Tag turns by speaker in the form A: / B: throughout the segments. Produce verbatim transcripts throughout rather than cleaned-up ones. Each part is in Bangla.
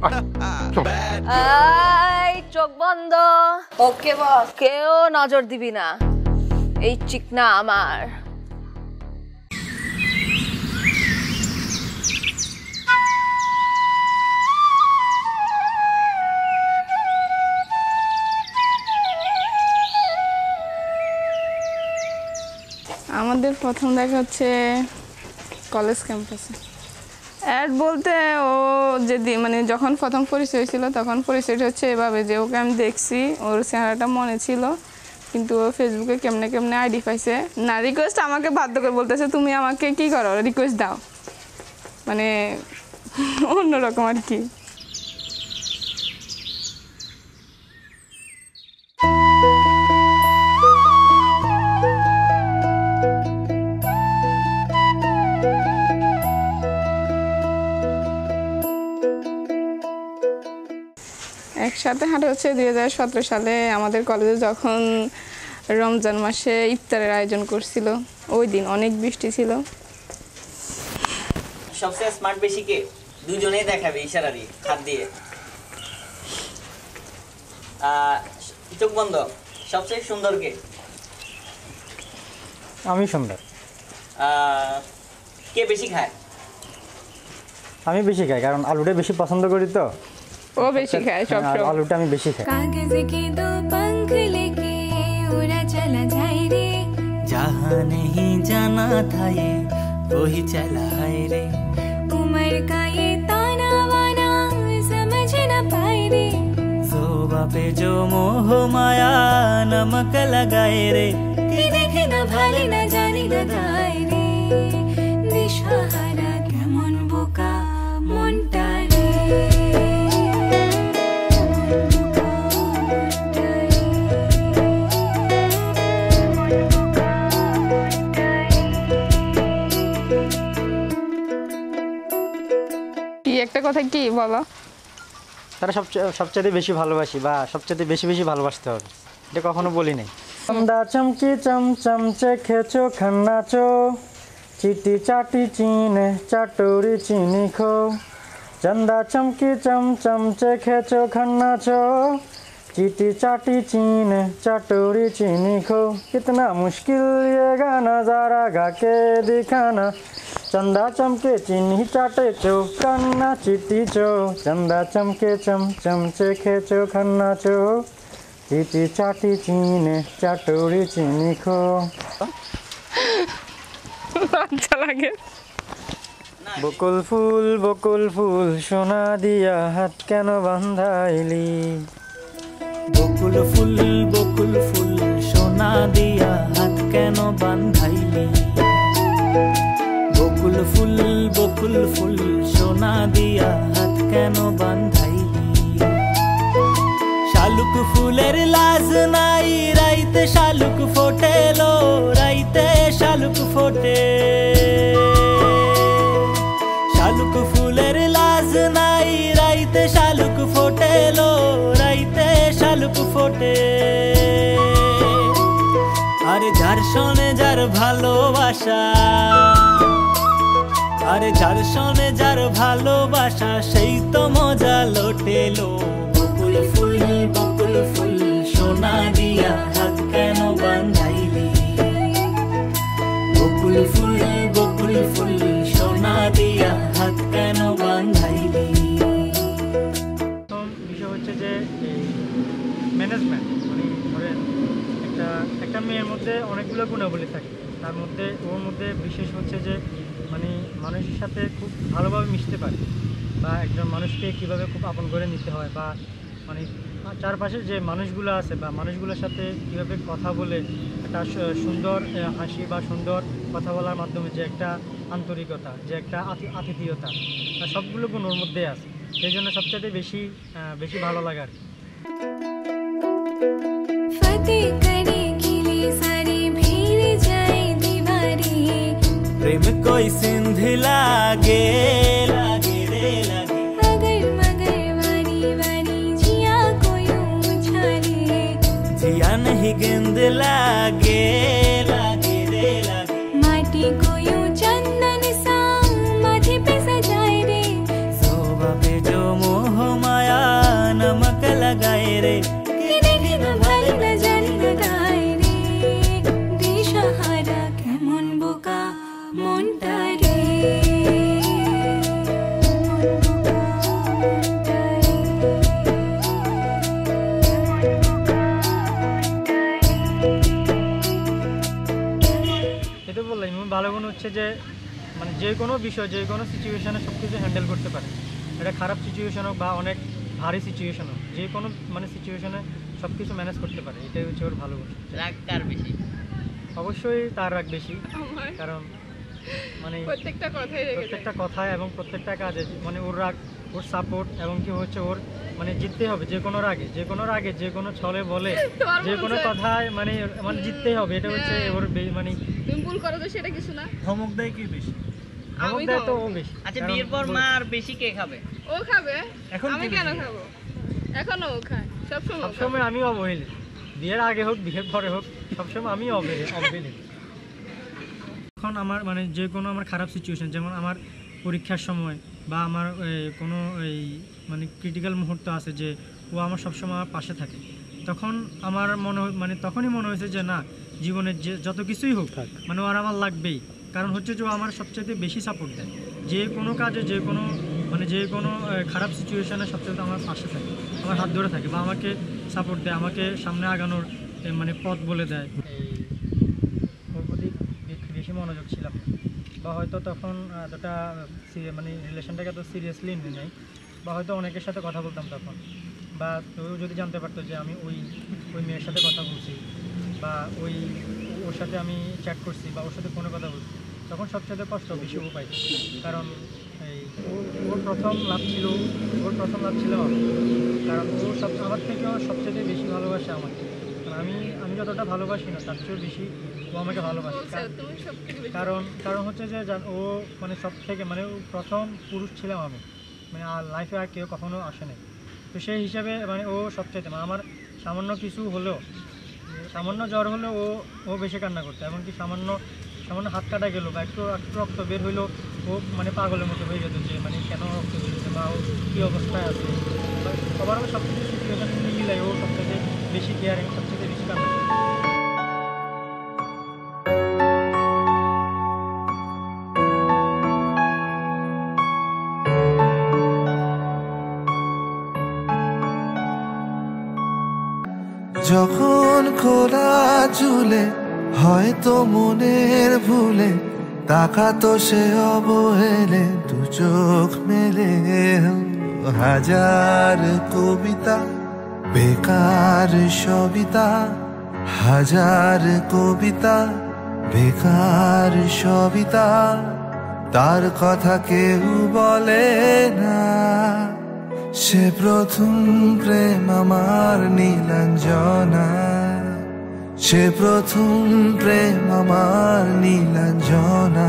A: এই চোখ বন্ধ। ওকে বস, কেউ নজর দিবি না, এই চিকনা আমার।
B: আমাদের প্রথম দেখা হচ্ছে কলেজ ক্যাম্পাসে। অ্যাড বলতে ও যদি মানে যখন প্রথম পরিচয় হয়েছিল তখন পরিচয়টা হচ্ছে এভাবে যে ওকে আমি দেখছি, ওর চেহারাটা মনে ছিল, কিন্তু ও ফেসবুকে কেমনে কেমনে আইডি পাইছে না, রিকোয়েস্ট আমাকে বাধ্য করে বলতেছে তুমি আমাকে কি করো, রিকোয়েস্ট দাও, মানে অন্যরকম আর কি। একসাথে হাঁটা হচ্ছে দুই হাজার সতেরো সালে আমাদের কলেজে যখন রমজান মাসে ইফতারের আয়োজন করছিল, ওই দিন অনেক বৃষ্টি ছিল।
C: সবচেয়ে স্মার্ট বেশি কে? দুজনেই দেখাবে ইশারা দিয়ে, হাত দিয়ে। চোখ বন্ধ। সবচেয়ে সুন্দর কে?
D: আমি সুন্দর।
C: কে বেশি খায়?
D: আমি বেশি খাই, কারণ আলুটা বেশি পছন্দ করি তো।
B: ও বেশি খায় সব সব।
D: আলুটা আমি বেশি খাই।
E: कागज के दो पंख लेके उड़ा चला जाए रे,
C: जहाँ नहीं जाना था ये वही चला है रे,
E: उम्र का ये ताना वाना समझ न पाए रे,
C: जोबा पे जो मोह माया नमक लगाए रे,
E: कि देखे न भाले न जाने न गाए रे, दिशाहारा केमन बोका मनटा रे।
B: একটা কথা কি বলো?
D: তারা সবচেয়ে সবচেয়ে বেশি ভালোবাসি বা সবচেয়ে বেশি বেশি ভালোবাসতে হবে, এটা কখনো বলি নাই। চন্দা চমকি চমচমচে খেচো খান্নাচো, চিটি চাটি চিনে চাটুরি চিনি খো, চন্দা চমকি চমচমচে খেচো খান্নাচো, चीटी चाटी चीने चटोरी चीनी खो, कितना मुश्किल ये गाना जरा गा के दिखाना, चंदा चमके चीनी चाटे चो कन्ना चीटी चो, चंदा चमके चम चमचे खेचो खन्ना चो, चीटी चाटी चीने चटोरी चीनी खो।
B: अच्छा लगे।
D: बकुल फूल बकुल फूल सोना दिया हाथ केनो बांधाइली,
C: बकुल फुल बकुल फुल सोना दिया हाथ केनो बांधाइली, बकुल फुल बकुल फुल सोना दिया हाथ केनो बांधाइली, शालुक फुलेर लाज नाई राइते शालुक फोटे लो, राइते शालुक फोटे, शालुक फुलेर लाज नाई राइते शालुक फोटे लो, राइते शालुक फोटे, आरे जार शोने जार भालोबाशा, आरे जार शोने जार भालोबाशा सेई तो मजा लोटेलो, बकुल फुल बकुल फुल सोना दिया हाथ केनो बांधाइली, बकुल फुल बकुल फुल सोना दिया हाथ केनो बांधाइली।
D: বিষয় হচ্ছে যে ম্যানেজমেন্ট, মানে ধরেন একটা একটা মেয়ের মধ্যে অনেকগুলো গুণাবলী থাকে, তার মধ্যে ওর মধ্যে বিশেষ হচ্ছে যে মানে মানুষের সাথে খুব ভালোভাবে মিশতে পারে, বা একজন মানুষকে কীভাবে খুব আপন করে নিতে হয়, বা মানে চারপাশে যে মানুষগুলো আছে বা মানুষগুলোর সাথে কীভাবে কথা বলে একটা সুন্দর হাসি বা সুন্দর কথা বলার মাধ্যমে যে একটা আন্তরিকতা, যে একটা আতিথেয়তা, সবগুলো গুণ ওর মধ্যে আছে, সেই জন্য সবচেয়ে বেশি বেশি ভালো লাগে আর কি।
C: प्रेम कोई सिंधी लागे लागे रे लागे,
E: अगर मगर वारी वारी जिया कोई उछाले,
C: जिया नहीं गेंद लागे लागे रे लागे,
E: माटी कोई चंदन सा माथे पे सजाए रे,
C: सोबा पे जो मोह
D: হচ্ছে যে মানে যে কোনো বিষয় যে কোনো সিচুয়েশনে সব কিছু হ্যান্ডেল করতে পারে। এটা খারাপ সিচুয়েশন হোক বা অনেক ভারী সিচুয়েশন হোক, যে কোনো মানে সিচুয়েশনে সব কিছু ম্যানেজ করতে পারে, এটাই হচ্ছে ওর ভালো বৈশিষ্ট্য।
F: রাগ কার বেশি?
D: অবশ্যই তার রাগ বেশি,
B: আমার
D: কারণ মানে
B: প্রত্যেকটা কথাই রেগে যায়।
D: প্রত্যেকটা কথায় এবং প্রত্যেকটা কাজে মানে ওর রাগ, ওর সাপোর্ট এবং কি হচ্ছে ওর মানে জিততেই হবে যে কোনো রাগে, যে কোনো রাগে, যে কোনো ছলে বলে, যে কোনো কথায় মানে মানে জিততেই হবে, এটা হচ্ছে ওর বে- মানে
B: তুমি ভুল করো তো সেটা কিছু না,
C: ধমক দেয় কি বেশি?
D: ধমক
B: আমি
D: দেয় তো
B: তো-
D: ও বেশি।
F: আচ্ছা,
D: কারণ
F: বিয়ের পর
D: ওর-
F: মা আর বেশি কে খাবে?
B: ও খাবে,
C: এখন
B: আমি
C: কি
B: কেন
C: বেশি?
B: খাবো? এখনো ও খায়, সবসময় ও খায়।
D: সবসময় আমি অবহেলিত, বিয়ের আগে হোক বিয়ের পরে হোক সবসময় আমি অবহেলিত অবহেলিত এখন আমার মানে যে কোনো আমার খারাপ সিচুয়েশন, যেমন আমার পরীক্ষার সময় বা আমার এই, কোনো এই মানে ক্রিটিক্যাল মুহূর্ত আছে যে ও আমার সবসময় আমার পাশে থাকে, তখন আমার মনে হয় মানে তখনই মনে হয়েছে যে না, জীবনের যে যত কিছুই হোক মানে ও আর আমার লাগবেই, কারণ হচ্ছে যে ও আমার সবচেয়ে বেশি সাপোর্ট দেয় যে কোনো কাজে, যে কোনো মানে যে কোনো আহ, খারাপ সিচুয়েশনে সবচেয়ে আমার পাশে থাকে, আমার হাত ধরে থাকে বা আমাকে সাপোর্ট দেয়, আমাকে সামনে আগানোর এ, মানে পথ বলে দেয়। এই ওর প্রতি বে- বেশি মনোযোগ ছিলাম না। বা হয়তো তখন এতটা সি- মানে রিলেশনটাকে এত সিরিয়াসলি নিয়ে নেই, বা হয়তো অনেকের সাথে কথা বলতাম তখন, বা তো যদি জানতে পারতো যে আমি ওই ওই মেয়ের সাথে কথা বলছি বা ওই ওর সাথে আমি চ্যাট করছি বা ওর সাথে ফোনে কথা বলছি, তখন সবচেয়ে কষ্ট বেশি ও পাই, কারণ এই ও- ওর প্রথম লাভ ছিল ওর প্রথম লাভ ছিল আমি, কারণ ও সব আমার থেকেও সবচেয়ে বেশি ভালোবাসে আমাকে, কারণ আমি আমি যতটা ভালোবাসি না তার চেয়েও বেশি ও আমাকে ভালোবাসে,
B: বলছে,
D: কারণ-
B: তুমি সব থেকে বেশি
D: কারণ কারণ হচ্ছে যে জান- ও মানে সব থেকে মানে ও প্রথম পুরুষ ছিলাম আমি, মানে আর লাইফে আর কেউ কখনো আসে নাই, তো সেই হিসাবে মানে ও সবচেয়ে মানে আমার সামান্য কিছু হলেও, সামান্য জ্বর হলেও ও ও বেশি কান্না করতো, এমনকি সামান্য সামান্য হাত কাটা গেলো বা একটু একটু রক্ত বের হইলো ও মানে পাগলের মতো হয়ে যেত যে মানে কেন রক্ত বেরোচ্ছে বা ও কী অবস্থায় আছে, বা সবার সব কিছু সিচুয়েশন মিলাই ও সবচেয়ে বেশি কেয়ারিং, সবচেয়ে বেশি কান্না করে।
G: যখন খোলা ঝুলে হয়তো মনের ভুলে তাকাতো সে অবহেলে দু চোখ মেলে, হাজার কবিতা বেকার সবিতা, হাজার কবিতা বেকার সবিতা, তার কথা কেউ বলে না, সে প্রথম প্রেম আমার নীলাঞ্জনা, সে প্রথম প্রেম আমার নীলাঞ্জনা।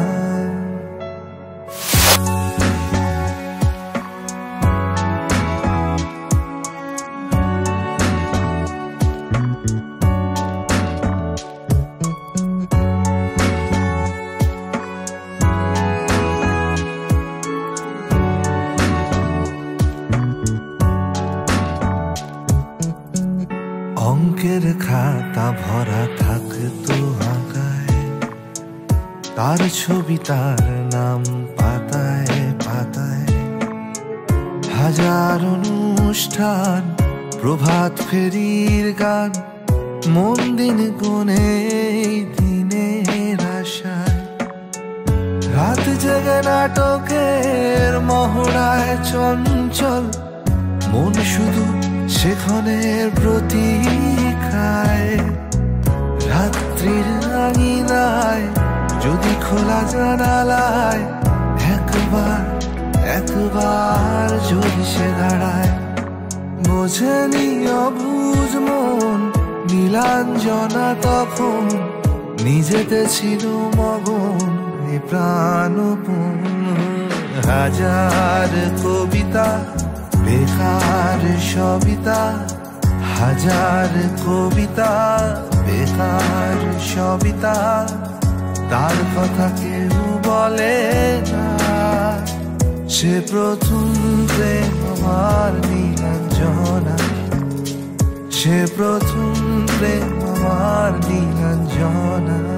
G: অঙ্কের খাতা ভরা থাকতো আঁকায়, তার ছবি তার নাম পাতায় পাতায়, হাজার অনুষ্ঠান প্রভাত ফেরির গান, মন দিন গুনে দিনের আশায়, রাত জেগে নাটকের মহড়ায় চঞ্চল মন শুধু সেখানের প্রতীক্ষায়, রাত্রির আঙিনায় যদি খোলা জানালায় একবার একবার যদি সে দাঁড়ায়, বোঝেনি অবুঝ মন নীলাঞ্জনা তখন, নিজেতে ছিল মগন এ প্রাণপণ, হাজার কবিতা বেকার সবিতা, হাজার কবিতা বেকার সবিতা, তার কথা কেউ বলে না, সে প্রথম প্রেম আমার নীলাঞ্জনা, সে প্রথম প্রেম আমার নীলাঞ্জনা।